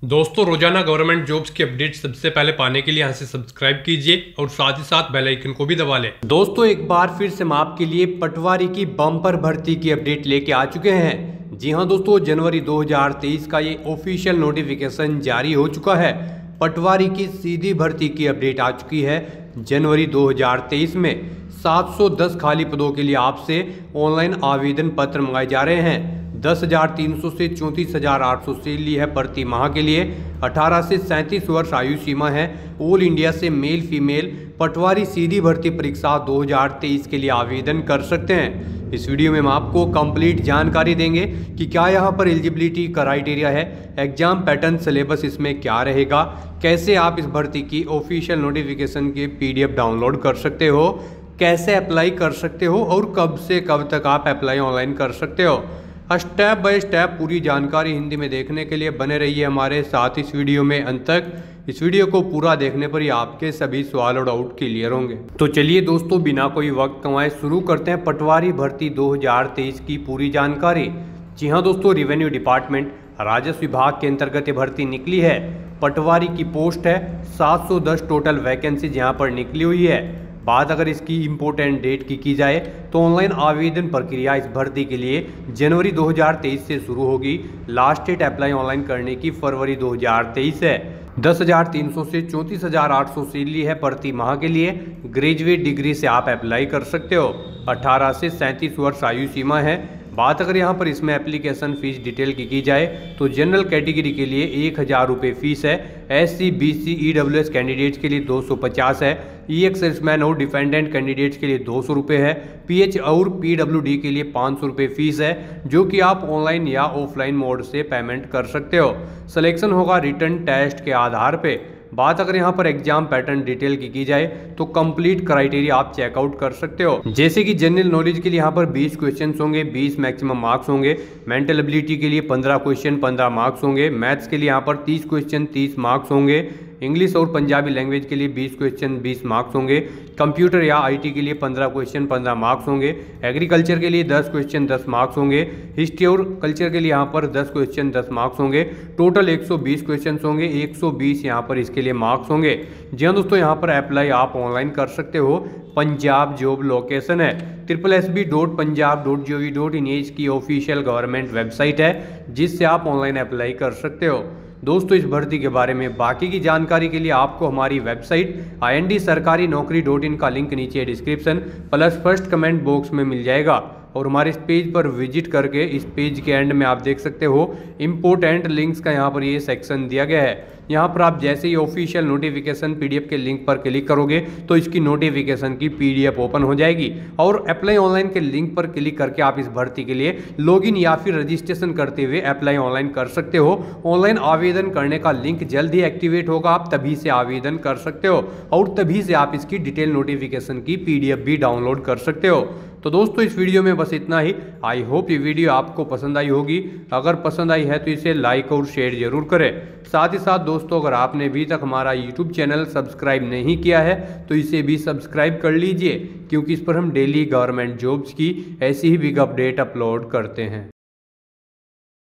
दोस्तों रोजाना government jobs की अपडेट सबसे पहले पाने के लिए यहाँ से सब्सक्राइब कीजिए और साथ ही साथ बेल आइकन को भी दबा लें। दोस्तों एक बार फिर से हम आपके लिए पटवारी की बम्पर भर्ती की अपडेट लेके आ चुके हैं। जी हां दोस्तों, जनवरी 2023 का ये ऑफिशियल नोटिफिकेशन जारी हो चुका है। पटवारी की सीधी भर्ती की अपडेट आ चुकी है। जनवरी 2023 में 710 खाली पदों के लिए आपसे ऑनलाइन आवेदन पत्र मंगाए जा रहे हैं। 10,300 से 34,800 सैलरी है प्रति माह के लिए। 18 से 37 वर्ष आयु सीमा है। ऑल इंडिया से मेल फीमेल पटवारी सीधी भर्ती परीक्षा 2023 के लिए आवेदन कर सकते हैं। इस वीडियो में हम आपको कंप्लीट जानकारी देंगे कि क्या यहाँ पर एलिजिबिलिटी क्राइटेरिया है, एग्जाम पैटर्न, सिलेबस इसमें क्या रहेगा, कैसे आप इस भर्ती की ऑफिशियल नोटिफिकेशन की PDF डाउनलोड कर सकते हो, कैसे अप्लाई कर सकते हो और कब से कब तक आप अप्लाई ऑनलाइन कर सकते हो। स्टेप बाय स्टेप पूरी जानकारी हिंदी में देखने के लिए बने रहिए हमारे साथ इस वीडियो में अंत तक। इस वीडियो को पूरा देखने पर ही आपके सभी सवाल और डाउट क्लियर होंगे। तो चलिए दोस्तों, बिना कोई वक्त गंवाए शुरू करते हैं पटवारी भर्ती 2023 की पूरी जानकारी। जी हाँ दोस्तों, रेवेन्यू डिपार्टमेंट राजस्व विभाग के अंतर्गत ये भर्ती निकली है। पटवारी की पोस्ट है 710 टोटल वैकेंसीज यहाँ पर निकली हुई है। बात अगर इसकी इम्पोर्टेंट डेट की जाए तो ऑनलाइन आवेदन प्रक्रिया इस भर्ती के लिए जनवरी 2023 से शुरू होगी। लास्ट डेट अप्लाई ऑनलाइन करने की फरवरी 2023 है। 10,300 से 34,800 सैलरी है प्रति माह के लिए। ग्रेजुएट डिग्री से आप अप्लाई कर सकते हो। 18 से 37 वर्ष आयु सीमा है। बात अगर यहाँ पर इसमें एप्लीकेशन फीस डिटेल की जाए तो जनरल कैटेगरी के लिए 1,000 रुपये फीस है। SC BC EWS कैंडिडेट्स के लिए 250 है। EX सर्विसमैन और डिपेंडेंट कैंडिडेट्स के लिए 200 रुपये है। PH और PWD के लिए 500 रुपये फीस है, जो कि आप ऑनलाइन या ऑफलाइन मोड से पेमेंट कर सकते हो। सिलेक्शन होगा रिटर्न टेस्ट के आधार पे। बात अगर यहाँ पर एग्जाम पैटर्न डिटेल की जाए तो कंप्लीट क्राइटेरिया आप चेकआउट कर सकते हो। जैसे कि जनरल नॉलेज के लिए यहाँ पर 20 क्वेश्चन होंगे, 20 मैक्सिमम मार्क्स होंगे। मेंटल एबिलिटी के लिए 15 क्वेश्चन, 15 मार्क्स होंगे। मैथ्स के लिए यहाँ पर 30 क्वेश्चन, 30 मार्क्स होंगे। इंग्लिश और पंजाबी लैंग्वेज के लिए 20 क्वेश्चन, 20 मार्क्स होंगे। कंप्यूटर या IT के लिए 15 क्वेश्चन, 15 मार्क्स होंगे। एग्रीकल्चर के लिए 10 क्वेश्चन, 10 मार्क्स होंगे। हिस्ट्री और कल्चर के लिए यहाँ पर 10 क्वेश्चन, 10 मार्क्स होंगे। टोटल 120 क्वेश्चन होंगे। 120 यहाँ पर इसके लिए मार्क्स होंगे। जी हाँ दोस्तों, यहाँ पर अप्लाई आप ऑनलाइन कर सकते हो। पंजाब जॉब लोकेशन है www.punjab.gov.in इसकी ऑफिशियल गवर्नमेंट वेबसाइट है, जिससे आप ऑनलाइन अप्लाई कर सकते हो। दोस्तों इस भर्ती के बारे में बाकी की जानकारी के लिए आपको हमारी वेबसाइट IND-sarkari-naukri.in का लिंक नीचे description plus first comment box में मिल जाएगा। और हमारे इस पेज पर विजिट करके इस पेज के एंड में आप देख सकते हो इम्पोर्टेंट लिंक्स का यहाँ पर ये सेक्शन दिया गया है। यहाँ पर आप जैसे ही ऑफिशियल नोटिफिकेशन PDF के लिंक पर क्लिक करोगे तो इसकी नोटिफिकेशन की PDF ओपन हो जाएगी और अप्लाई ऑनलाइन के लिंक पर क्लिक करके आप इस भर्ती के लिए लॉगिन या फिर रजिस्ट्रेशन करते हुए अप्लाई ऑनलाइन कर सकते हो। ऑनलाइन आवेदन करने का लिंक जल्द ही एक्टिवेट होगा, आप तभी से आवेदन कर सकते हो और तभी से आप इसकी डिटेल नोटिफिकेशन की PDF भी डाउनलोड कर सकते हो। तो दोस्तों इस वीडियो में बस इतना ही। आई होप ये वीडियो आपको पसंद आई होगी। अगर पसंद आई है तो इसे लाइक और शेयर जरूर करें। साथ ही साथ दोस्तों, अगर आपने अभी तक हमारा YouTube चैनल सब्सक्राइब नहीं किया है तो इसे भी सब्सक्राइब कर लीजिए, क्योंकि इस पर हम डेली गवर्नमेंट जॉब्स की ऐसी ही बिग अपडेट अपलोड करते हैं।